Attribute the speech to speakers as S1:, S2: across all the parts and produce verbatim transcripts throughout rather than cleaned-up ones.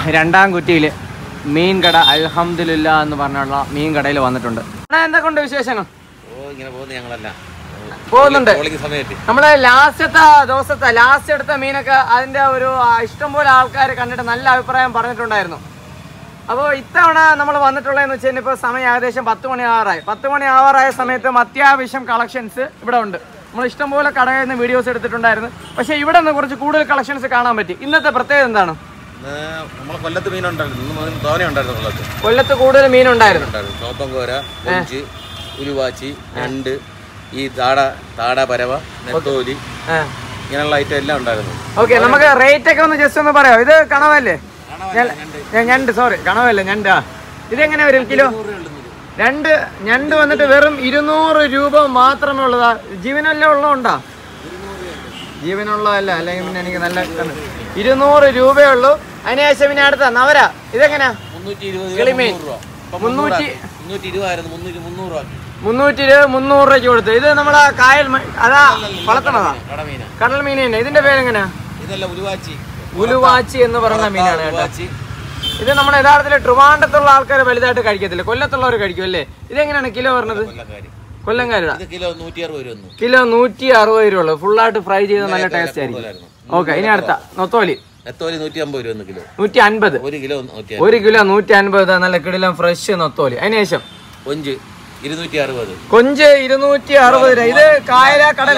S1: രണ്ടാം കുറ്റിയിൽ മീൻ കട അൽഹംദുലില്ല എന്ന് പറഞ്ഞുള്ള മീൻ കടയിൽ വന്നിട്ടുണ്ട്. എന്തൊക്കെയുണ്ട് വിശേഷങ്ങൾ? പോകുന്നുണ്ട്. നമ്മള് ലാസ്റ്റത്തെ ദിവസത്തെ ലാസ്റ്റ് എടുത്ത മീനൊക്കെ അതിന്റെ ഒരു ഇഷ്ടംപോലെ ആൾക്കാർ കണ്ടിട്ട് നല്ല അഭിപ്രായം പറഞ്ഞിട്ടുണ്ടായിരുന്നു. അപ്പോൾ ഇത്തവണ നമ്മൾ വന്നിട്ടുള്ളതെന്ന് വെച്ച് കഴിഞ്ഞാൽ ഇപ്പോൾ സമയം ഏകദേശം പത്ത് മണി ആവാറായി. പത്ത് മണി ആവാറായ സമയത്തും അത്യാവശ്യം കളക്ഷൻസ് ഇവിടെ ഉണ്ട്. നമ്മൾ ഇഷ്ടംപോലെ കടയിൽ നിന്ന് വീഡിയോസ് എടുത്തിട്ടുണ്ടായിരുന്നു. പക്ഷേ ഇവിടെ നിന്ന് കുറച്ച് കൂടുതൽ കളക്ഷൻസ് കാണാൻ പറ്റി. ഇന്നത്തെ പ്രത്യേകത എന്താണ്?
S2: കൊല്ലത്ത് മീനുണ്ടായിരുന്നു.
S1: കൊല്ലത്ത് കൂടുതൽ മീനുണ്ടായിരുന്നു.
S2: ചോപ്പങ്കോര, കൊഞ്ച്, ഉലുവാച്ചി, ഞണ്ട്, ഈ താട താട പരവ, നെത്തോലി, ഇങ്ങനെയുള്ള ഐറ്റം എല്ലാം ഉണ്ടായിരുന്നു.
S1: ഓക്കെ, നമുക്ക് റേറ്റ് ഒക്കെ ഒന്ന് ജസ്റ്റ് ഒന്ന് പറയാം. ഇത് കണവല്ലേ? ഞണ്ട്, സോറി കണവല്ലേ, ഞണ്ടാ. ഇതെങ്ങനെ വരും കിലോ? രണ്ട് ഞണ്ട് വന്നിട്ട് വെറും ഇരുന്നൂറ് രൂപ മാത്രമേ ഉള്ളതാ. ജീവനെല്ലാം ഉള്ളതുണ്ടോ? ജീവനുള്ളതല്ല, അല്ലെങ്കിൽ പിന്നെ എനിക്ക് നല്ല ഇരുന്നൂറ് രൂപയുള്ളൂ. അതിനുശേഷം പിന്നെ അടുത്ത നവര, ഇതെങ്ങനെയാ? കിളിമീൻ മുന്നൂറ്റി മുന്നൂറ്റി ഇരുപത് മുന്നൂറ് രൂപയ്ക്ക് കൊടുത്തു. ഇത് നമ്മളെ കായൽ അതാ വളർത്തണതാ, കടൽ മീൻ തന്നെ. ഇതിന്റെ പേരെങ്ങനെയാ? ഉലുവാച്ചി എന്ന് പറയുന്ന മീനാണ് കേട്ടോ. ഇത് നമ്മുടെ യഥാർത്ഥത്തിൽ ട്രിവാൻഡ്രത്തുള്ള ആൾക്കാർ വലുതായിട്ട് കഴിക്കത്തില്ല, കൊല്ലത്തുള്ളവർ കഴിക്കും അല്ലേ? ഇതെങ്ങനെയാണ് കിലോ വരുന്നത്? കൊല്ലംകാരുടെ കിലോ നൂറ്റി അറുപത് രൂപ ഉള്ളു. ഫുള്ളായിട്ട് ഫ്രൈ ചെയ്ത് നല്ല ടേസ്റ്റ് ആയിരിക്കും. ഓക്കെ, ഇനി അടുത്ത നൊത്തോലി നൂറ്റി അൻപത് ഒരു കിലോ നൂറ്റി അൻപത് നല്ല കിടിലം ഫ്രഷ് നൊത്തോലി. അതിനുശേഷം കൊഞ്ച് ഇരുന്നൂറ്റി അറുപത് രൂപ. ഇത് കായല കടല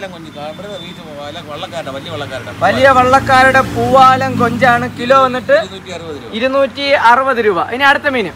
S1: വലിയ വള്ളക്കാരുടെ പൂവാലം കൊഞ്ചാണ്. കിലോ വന്നിട്ട് ഇരുന്നൂറ്റി അറുപത് രൂപ. ഇനി അടുത്ത മീന്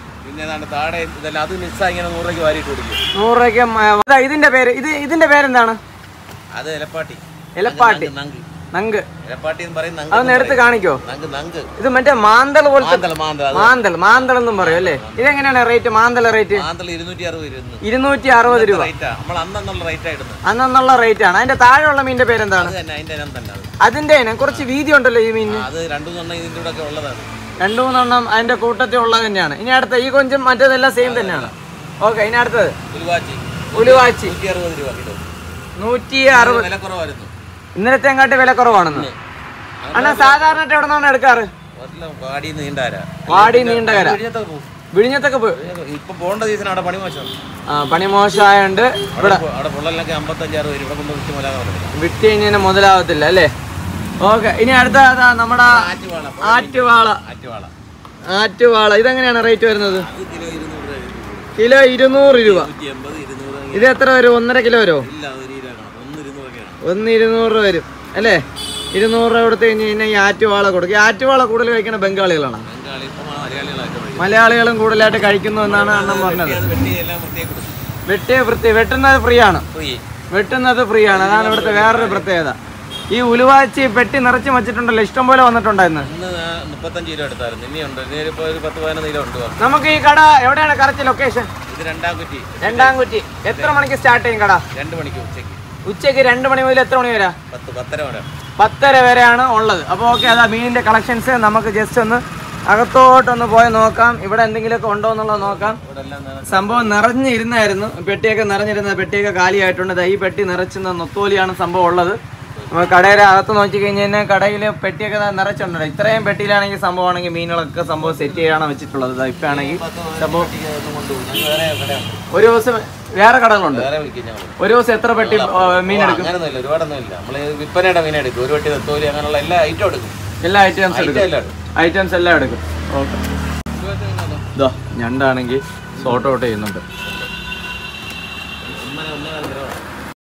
S1: നൂറ് രൂപയ്ക്ക്. ഇതിന്റെ പേര് ഇത് ഇതിന്റെ പേരെന്താണ്? എലപ്പാട്ടി നങ്ക്. അതൊന്ന് എടുത്ത് കാണിക്കോ? ഇത് മറ്റേ മാന്തൽ പോലത്തെ മാന്തൽ മാന്തൽ എന്നും പറയും അല്ലേ? ഇതെങ്ങനെയാണ് റേറ്റ്? മാന്തൽ റേറ്റ് ഇരുന്നൂറ്റി അറുപത് രൂപ അന്നുള്ള റേറ്റ് ആണ്. അതിന്റെ താഴെയുള്ള മീനിന്റെ പേരെന്താണ്? അതിന്റെ കുറച്ച് വീതി ഉണ്ടല്ലോ ഈ മീനിന്. രണ്ടു മൂന്നെണ്ണം അതിന്റെ കൂട്ടത്തിൽ ഉള്ളത് തന്നെയാണ്. ഇനി അടുത്ത ഈ കൊഞ്ചും മറ്റേതെല്ലാം സെയിം തന്നെയാണ്. ഓക്കെ, ഇനി അടുത്തത് ഉലുവാച്ചി നൂറ്റി അറുപത്. ഇന്നലത്തെ എങ്ങാട്ട് വില കുറവാണെന്ന് അണ്ണാ. സാധാരണ എവിടെ നിന്നാണ് എടുക്കാറ്? വാടി നീണ്ടകര വിഴിഞ്ഞത്തൊക്കെ പോയി. ആ, പണി മോശമായോണ്ട് ഇവിടെ വിറ്റ് കഴിഞ്ഞാൽ മുതലാവത്തില്ല അല്ലേ? ഓക്കെ, ഇനി അടുത്ത നമ്മുടെ ആറ്റുവാള. ആറ്റുവാള ഇതെങ്ങനെയാണ് റേറ്റ് വരുന്നത്? കിലോ ഇരുന്നൂറ് രൂപ. ഇത് എത്ര വരും? ഒന്നര കിലോ വരുമോ? ഒന്ന് ഇരുന്നൂറ് രൂപ വരും അല്ലേ? ഇരുന്നൂറ് രൂപ കൊടുത്തു കഴിഞ്ഞ് കഴിഞ്ഞാൽ ഈ ആറ്റുവാള കൊടുക്കും. ഈ ആറ്റുവാള കൂടുതൽ കഴിക്കുന്ന ബംഗാളികളാണ്. മലയാളികളും കൂടുതലായിട്ട് കഴിക്കുന്നു എന്നാണ് അണ്ണൻ പറഞ്ഞത്. വെട്ടിയ വൃത്തി വെട്ടുന്നത് ഫ്രീ ആണ്. വെട്ടുന്നത് ഫ്രീ ആണ്. അതാണ് ഇവിടുത്തെ വേറൊരു പ്രത്യേകത. ഈ ഉലുവാച്ചി പെട്ടി നിറച്ച് വെച്ചിട്ടുണ്ടല്ലോ, ഇഷ്ടം പോലെ വന്നിട്ടുണ്ടായിരുന്നു. നമുക്ക് ഈ കട എവിടെയാണ് കറക്റ്റ് ലൊക്കേഷൻ? രണ്ടാം കുറ്റി. എത്ര മണിക്ക് സ്റ്റാർട്ട് ചെയ്യും കട? രണ്ട് മണിക്ക് ഉച്ചയ്ക്ക്. ഉച്ചയ്ക്ക് രണ്ട് മണി മുതൽ എത്ര മണി വരെ? പത്തര വരെയാണ് ഉള്ളത്. അപ്പോൾ ഓക്കെ, അതാ മീനിന്റെ കളക്ഷൻസ്. നമുക്ക് ജസ്റ്റ് ഒന്ന് അകത്തോട്ടൊന്ന് പോയി നോക്കാം, ഇവിടെ എന്തെങ്കിലുമൊക്കെ ഉണ്ടോ എന്നുള്ളത് നോക്കാം. സംഭവം നിറഞ്ഞിരുന്നായിരുന്നു, പെട്ടിയൊക്കെ നിറഞ്ഞിരുന്ന പെട്ടിയൊക്കെ കാലിയായിട്ടുണ്ട്. ഈ പെട്ടി നിറച്ചുന്ന നൊത്തോലിയാണ് സംഭവം ഉള്ളത്. നമ്മൾ കടയുടെ അകത്ത് നോക്കി കഴിഞ്ഞ് കഴിഞ്ഞാൽ കടയിൽ പെട്ടിയൊക്കെ നിറച്ചിട്ടുണ്ട്. ഇത്രയും പെട്ടിയിലാണെങ്കിൽ സംഭവമാണെങ്കിൽ മീനുകളൊക്കെ സംഭവം സെറ്റ് ചെയ്യാണ് വെച്ചിട്ടുള്ളത്. ഇപ്പം ആണെങ്കിൽ സംഭവം ഒരു ദിവസം വേറെ കടകളുണ്ട്. ഒരു ദിവസം എത്ര പെട്ടി മീൻ എടുക്കും?
S2: വിൽപ്പനയുടെ മീൻ എടുക്കും. ഒരു പെട്ടി നെത്തോലി അങ്ങനെയുള്ള എല്ലാ ഐറ്റം എടുക്കും.
S1: എല്ലാ ഐറ്റംസ് എടുക്കും. ഐറ്റംസ് എല്ലാം എടുക്കും. ഓക്കെ, ഇതാ ഞണ്ടാണെങ്കിൽ സോർട്ട് ഔട്ട് ചെയ്യുന്നുണ്ട്.